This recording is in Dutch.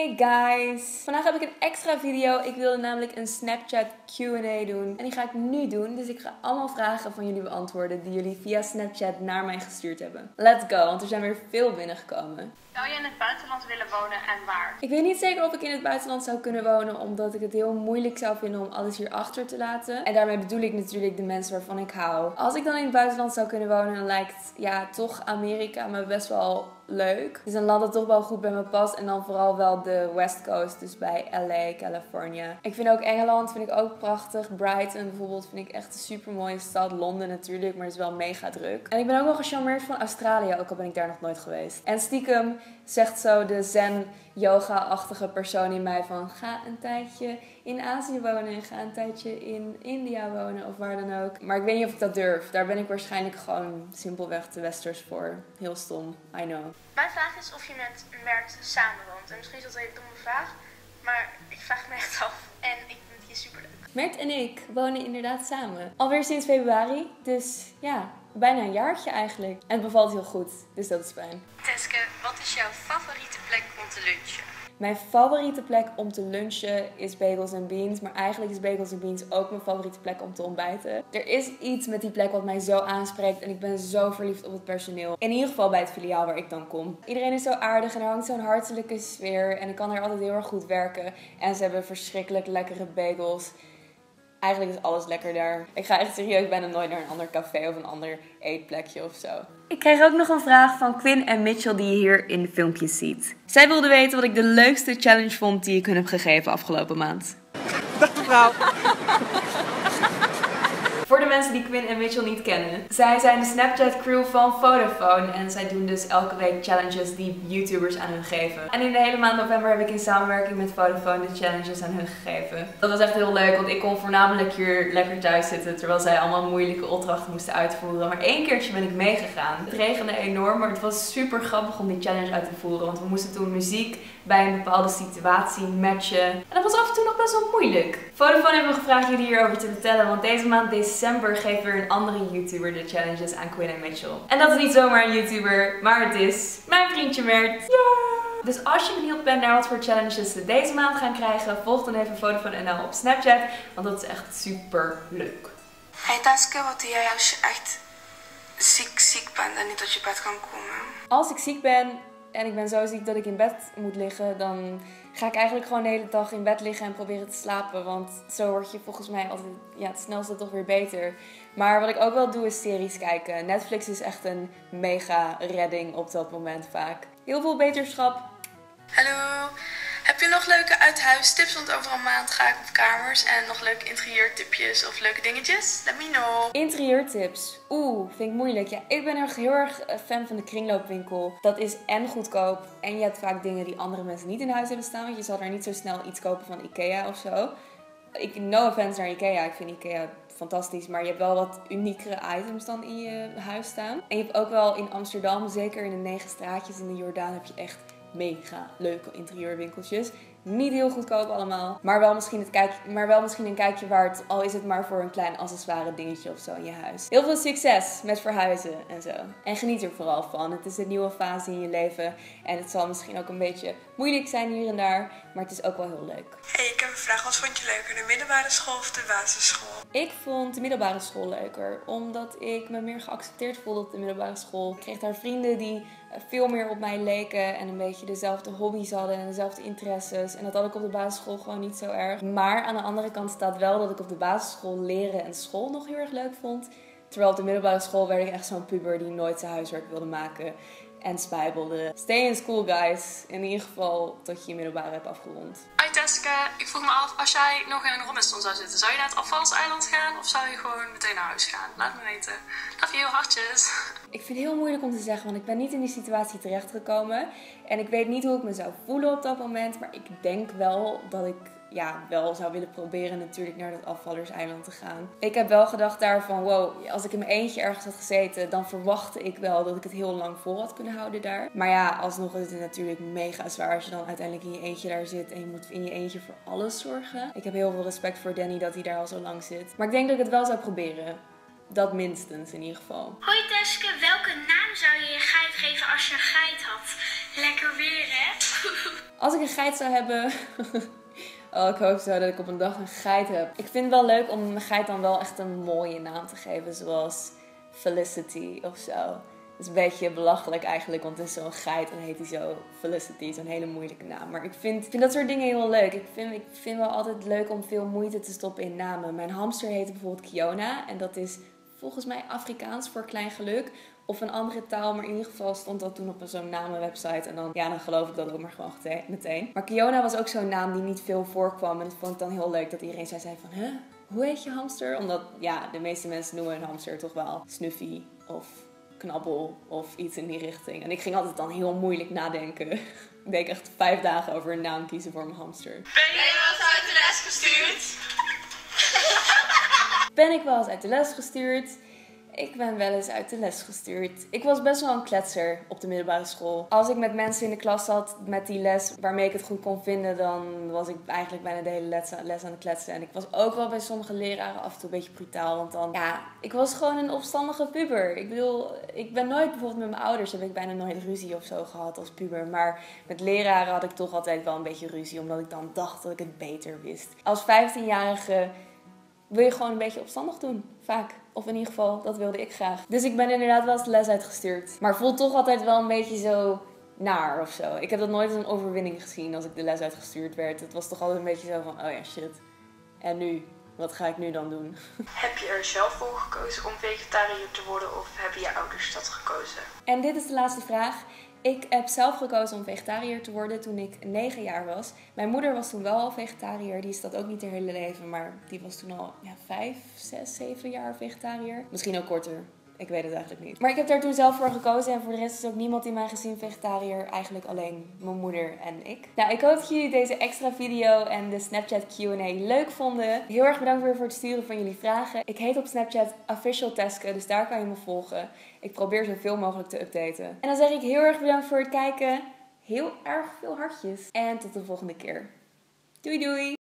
Hey guys! Vandaag heb ik een extra video. Ik wilde namelijk een Snapchat Q&A doen. En die ga ik nu doen. Dus ik ga allemaal vragen van jullie beantwoorden die jullie via Snapchat naar mij gestuurd hebben. Let's go, want er zijn weer veel binnengekomen. Zou je in het buitenland willen wonen en waar? Ik weet niet zeker of ik in het buitenland zou kunnen wonen, omdat ik het heel moeilijk zou vinden om alles hier achter te laten. En daarmee bedoel ik natuurlijk de mensen waarvan ik hou. Als ik dan in het buitenland zou kunnen wonen, dan lijkt toch Amerika me best wel leuk. Het is een land dat toch wel goed bij me past. En dan vooral wel de West Coast, dus bij LA, California. Ik vind ook Engeland vind ik ook prachtig. Brighton bijvoorbeeld vind ik echt een super mooie stad. Londen natuurlijk, maar het is wel mega druk. En ik ben ook wel gecharmeerd van Australië, ook al ben ik daar nog nooit geweest. En stiekem zegt zo de zen-yoga-achtige persoon in mij van ga een tijdje in Azië wonen en ga een tijdje in India wonen of waar dan ook. Maar ik weet niet of ik dat durf. Daar ben ik waarschijnlijk gewoon simpelweg te westers voor. Heel stom, I know. Mijn vraag is of je met Mert samenwoont. En misschien is dat een hele domme vraag, maar ik vraag me echt af. En ik vind het super leuk. Mert en ik wonen inderdaad samen. Alweer sinds februari, dus ja, bijna een jaartje eigenlijk. En het bevalt heel goed, dus dat is fijn. Teske, wat is jouw favoriete plek om te lunchen? Mijn favoriete plek om te lunchen is Bagels & Beans. Maar eigenlijk is Bagels & Beans ook mijn favoriete plek om te ontbijten. Er is iets met die plek wat mij zo aanspreekt. En ik ben zo verliefd op het personeel. In ieder geval bij het filiaal waar ik dan kom. Iedereen is zo aardig en er hangt zo'n hartelijke sfeer. En ik kan er altijd heel erg goed werken. En ze hebben verschrikkelijk lekkere bagels. Eigenlijk is alles lekker daar. Ik ga echt serieus bijna nooit naar een ander café of een ander eetplekje of zo. Ik kreeg ook nog een vraag van Quinn en Mitchell die je hier in de filmpjes ziet. Zij wilden weten wat ik de leukste challenge vond die ik hun heb gegeven afgelopen maand. Dag mevrouw. Voor de mensen die Quinn en Mitchell niet kennen. Zij zijn de Snapchat crew van Vodafone. En zij doen dus elke week challenges die YouTubers aan hun geven. En in de hele maand november heb ik in samenwerking met Vodafone de challenges aan hun gegeven. Dat was echt heel leuk, want ik kon voornamelijk hier lekker thuis zitten. Terwijl zij allemaal moeilijke opdrachten moesten uitvoeren. Maar één keertje ben ik meegegaan. Het regende enorm, maar het was super grappig om die challenge uit te voeren. Want we moesten toen muziek bij een bepaalde situatie matchen. En dat was af en toe nog best wel moeilijk. Vodafone heeft me gevraagd jullie hierover te vertellen. Want deze maand december geeft weer een andere YouTuber de challenges aan Quinn en Mitchell. En dat is niet zomaar een YouTuber, maar het is mijn vriendje Mert. Ja! Dus als je benieuwd bent naar wat voor challenges ze deze maand gaan krijgen, volg dan even Vodafone NL op Snapchat. Want dat is echt super leuk. Hey Teske, wat doe jij als je echt ziek bent en niet uit je bed kan komen? Als ik ziek ben en ik ben zo ziek dat ik in bed moet liggen, dan ga ik eigenlijk gewoon de hele dag in bed liggen en proberen te slapen. Want zo word je volgens mij altijd het snelste toch weer beter. Maar wat ik ook wel doe is series kijken. Netflix is echt een mega redding op dat moment vaak. Heel veel beterschap. Hallo, heb je nog leuke uit-huis-tips? Want over een maand ga ik op kamers en nog leuke interieurtipjes of leuke dingetjes? Let me know. Interieurtips. Vind ik moeilijk. Ja, ik ben echt heel erg fan van de kringloopwinkel. Dat is en goedkoop en je hebt vaak dingen die andere mensen niet in huis hebben staan. Want je zal daar niet zo snel iets kopen van Ikea of zo. No offense naar Ikea. Ik vind Ikea fantastisch, maar je hebt wel wat uniekere items dan in je huis staan. En je hebt ook wel in Amsterdam, zeker in de 9 straatjes in de Jordaan, heb je echt mega leuke interieurwinkeltjes. Niet heel goedkoop allemaal, maar wel misschien een kijkje waard, al is het maar voor een klein accessoire dingetje of zo in je huis. Heel veel succes met verhuizen en zo. En geniet er vooral van. Het is een nieuwe fase in je leven en het zal misschien ook een beetje moeilijk zijn hier en daar, maar het is ook wel heel leuk. Hey, ik heb een vraag. Wat vond je leuker, de middelbare school of de basisschool? Ik vond de middelbare school leuker, omdat ik me meer geaccepteerd voelde op de middelbare school. Ik kreeg daar vrienden die veel meer op mij leken en een beetje dezelfde hobby's hadden en dezelfde interesses. En dat had ik op de basisschool gewoon niet zo erg. Maar aan de andere kant staat wel dat ik op de basisschool leren en school nog heel erg leuk vond. Terwijl op de middelbare school werd ik echt zo'n puber die nooit zijn huiswerk wilde maken en spijbelde. Stay in school, guys. In ieder geval tot je je middelbare hebt afgerond. Hoi Teske, ik vroeg me af, als jij nog in een Robinson zou zitten, zou je naar het afvalseiland gaan of zou je gewoon meteen naar huis gaan? Laat me weten. Love you, hartjes. Ik vind het heel moeilijk om te zeggen, want ik ben niet in die situatie terechtgekomen. En ik weet niet hoe ik me zou voelen op dat moment, maar ik denk wel dat ik wel zou willen proberen natuurlijk naar dat afvallerseiland te gaan. Ik heb wel gedacht daarvan, wow, als ik in mijn eentje ergens had gezeten, dan verwachtte ik wel dat ik het heel lang vol had kunnen houden daar. Maar ja, alsnog is het natuurlijk mega zwaar als je dan uiteindelijk in je eentje daar zit en je moet in je eentje voor alles zorgen. Ik heb heel veel respect voor Danny dat hij daar al zo lang zit. Maar ik denk dat ik het wel zou proberen. Dat minstens in ieder geval. Hoi Teske, welke naam zou je je geit geven als je een geit had? Lekker weer, hè? Als ik een geit zou hebben... Oh, ik hoop zo dat ik op een dag een geit heb. Ik vind het wel leuk om mijn geit dan wel echt een mooie naam te geven. Zoals Felicity of zo. Dat is een beetje belachelijk eigenlijk, want het is zo'n geit en heet hij zo Felicity. Zo'n hele moeilijke naam. Maar ik vind dat soort dingen heel leuk. Ik vind wel altijd leuk om veel moeite te stoppen in namen. Mijn hamster heette bijvoorbeeld Kiona. En dat is volgens mij Afrikaans voor klein geluk. Of een andere taal, maar in ieder geval stond dat toen op zo'n namenwebsite. En dan geloof ik dat ook maar gewoon meteen. Maar Kiona was ook zo'n naam die niet veel voorkwam. En dat vond ik dan heel leuk dat iedereen zei van... Huh? Hoe heet je hamster? Omdat ja, de meeste mensen noemen een hamster toch wel Snuffy of Knabbel of iets in die richting. En ik ging altijd dan heel moeilijk nadenken. Ik denk echt 5 dagen over een naam kiezen voor mijn hamster. Ben je wel eens uit de les gestuurd? Ben ik wel eens uit de les gestuurd? Ik ben wel eens uit de les gestuurd. Ik was best wel een kletser op de middelbare school. Als ik met mensen in de klas zat met die les waarmee ik het goed kon vinden, dan was ik eigenlijk bijna de hele les aan het kletsen. En ik was ook wel bij sommige leraren af en toe een beetje brutaal. Want dan, ja, ik was gewoon een opstandige puber. Ik bedoel, ik ben nooit bijvoorbeeld met mijn ouders, heb ik bijna nooit ruzie of zo gehad als puber. Maar met leraren had ik toch altijd wel een beetje ruzie, omdat ik dan dacht dat ik het beter wist. Als 15-jarige wil je gewoon een beetje opstandig doen, vaak. Of in ieder geval, dat wilde ik graag. Dus ik ben inderdaad wel eens de les uitgestuurd. Maar voelt toch altijd wel een beetje zo naar of zo. Ik heb dat nooit als een overwinning gezien als ik de les uitgestuurd werd. Het was toch altijd een beetje zo van, oh ja, shit. En nu? Wat ga ik nu dan doen? Heb je er zelf voor gekozen om vegetariër te worden of hebben je ouders dat gekozen? En dit is de laatste vraag. Ik heb zelf gekozen om vegetariër te worden toen ik 9 jaar was. Mijn moeder was toen wel al vegetariër. Die is dat ook niet haar hele leven. Maar die was toen al 5, 6, 7 jaar vegetariër. Misschien ook korter. Ik weet het eigenlijk niet. Maar ik heb daar toen zelf voor gekozen. En voor de rest is ook niemand in mijn gezin vegetariër. Eigenlijk alleen mijn moeder en ik. Nou, ik hoop dat jullie deze extra video en de Snapchat Q&A leuk vonden. Heel erg bedankt weer voor het sturen van jullie vragen. Ik heet op Snapchat officialteske, dus daar kan je me volgen. Ik probeer zoveel mogelijk te updaten. En dan zeg ik heel erg bedankt voor het kijken. Heel erg veel hartjes. En tot de volgende keer. Doei doei!